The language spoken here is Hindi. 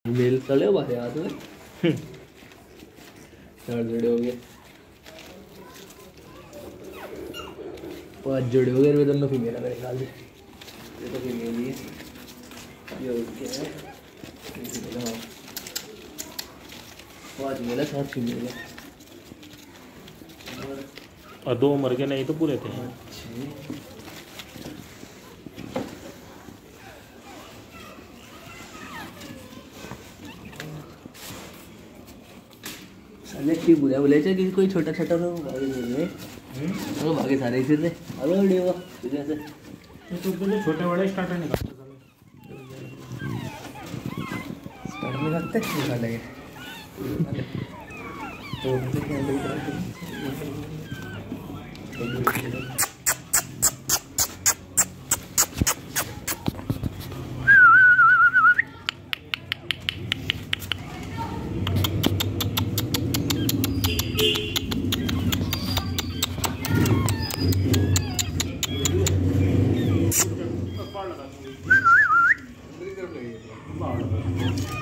मेल चले हमारे हाथ में 4 जोड़े हो गए, 5 जोड़े हो गए। इधर दोनों फीमेल है मेरे ख्याल से, ये तो फीमेल ही है, ये उसके है 5 मेल है 7 फीमेल है और 2 मर गए, नहीं तो पूरे थे। ठीक बोला बोले कि कोई छोटा छोटा तो भागे वो भागे सारे इसी से अरे डेवा जैसे तो छोटे बड़े स्टार्टर निकालते स्टार्ट में रखते निकालेंगे तो हैं।